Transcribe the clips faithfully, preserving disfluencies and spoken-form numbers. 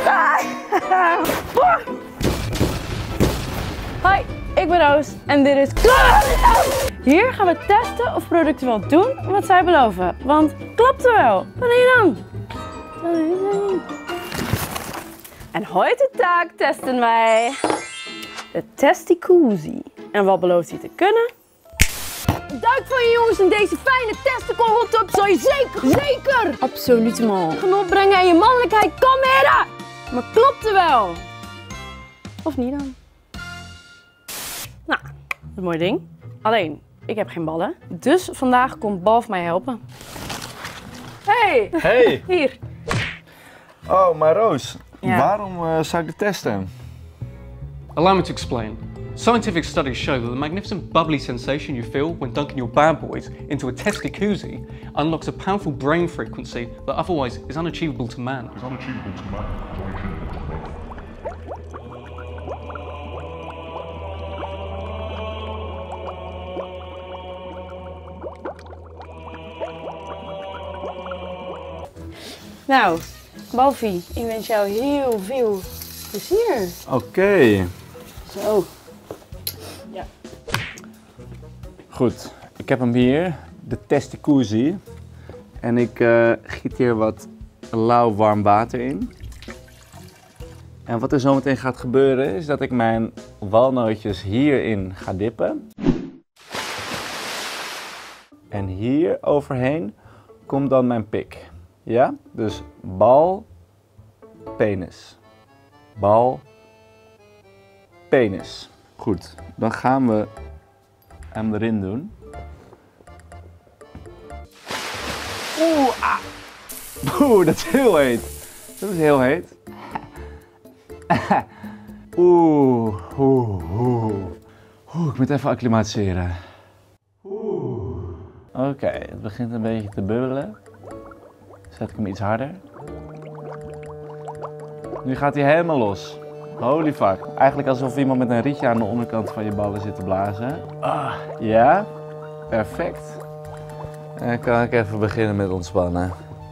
Hoi, ik ben Roos en dit is Hier gaan we testen of producten wel doen wat zij beloven. Want klopt er wel? Wanneer dan? En heute taak testen wij de Testicoozy. En wat belooft hij te kunnen? Duik van je jongens in deze fijne testicle hot tub zal je zeker, zeker, absoluut genot brengen en je mannelijkheid kalmeren. Maar klopt er wel? Of niet dan? Nou, een mooi ding. Alleen, ik heb geen ballen. Dus vandaag komt Balf mij helpen. Hey! Hey! Hier. Oh, maar Roos, Ja. waarom uh, zou ik dit testen? Allow me to explain. Scientific studies show that the magnificent bubbly sensation you feel when dunking your bad boys into a testicoozy unlocks a powerful brain frequency that otherwise is unachievable to man. Is unachievable to man. Nou, Balfie, ik wens jou heel veel plezier. Oké. Okay. Zo. Ja. Goed, ik heb hem hier, de Testicoozy. En ik uh, giet hier wat lauw warm water in. En wat er zometeen gaat gebeuren is dat ik mijn walnootjes hierin ga dippen. En hier overheen komt dan mijn pik. Ja, dus bal, penis. Bal, penis. Goed, dan gaan we hem erin doen. Oeh, ah. Oeh, dat is heel heet. Dat is heel heet. Oeh, oeh, oeh. Oeh, ik moet even acclimatiseren. Oeh. Oké, okay, het begint een beetje te bubbelen. Zet ik hem iets harder. Nu gaat hij helemaal los. Holy fuck. Eigenlijk alsof iemand met een rietje aan de onderkant van je ballen zit te blazen. Ah, ja, perfect. En dan kan ik even beginnen met ontspannen.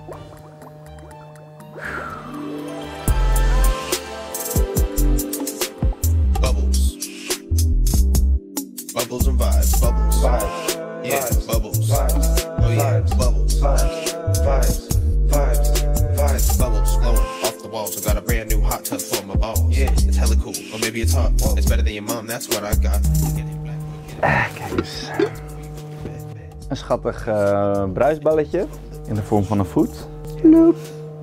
Bubbles. Bubbles and vibes. Bubbles. Vibes. Yeah, bubbles. Vibes. Oh yeah, bubbles. Vibes. Vibes. Vibes, vibes, bubbles glowing off the walls. I got a brand new hot tub for my balls. Yeah, it's hella cool, or maybe it's hot. It's better than your mom, that's what I got. Ah, kijk eens. Een schattig uh, bruisballetje in de vorm van een voet. Loop.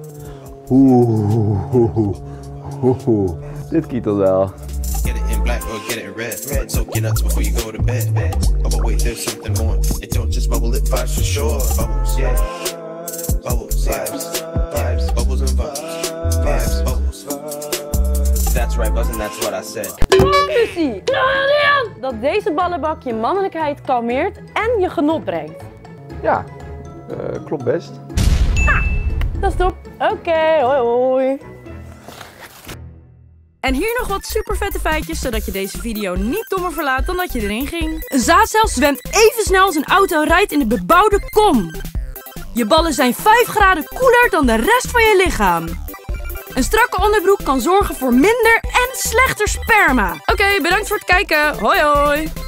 Oeh, oeh, oeh, oeh. Dit kietelt wel. Get it in black or get it in red. Soak your nuts before you go to bed. Oh, but wait, there's something more. It don't just bubble, it vibes for sure. Bubbles, yeah. Bubbles, vibes, vibes, bubbles and vibes, vibes, bubbles. That's right, Buzz, and that's what I said. Conclusie! Dat deze ballenbak je mannelijkheid kalmeert en je genot brengt. Ja, uh, klopt best. Ah, dat is top. Oké, okay, hoi hoi. En hier nog wat super vette feitjes, zodat je deze video niet dommer verlaat dan dat je erin ging. Een zaadcel zwemt even snel als een auto rijdt in de bebouwde kom. Je ballen zijn vijf graden koeler dan de rest van je lichaam. Een strakke onderbroek kan zorgen voor minder en slechter sperma. Oké, okay, bedankt voor het kijken. Hoi hoi!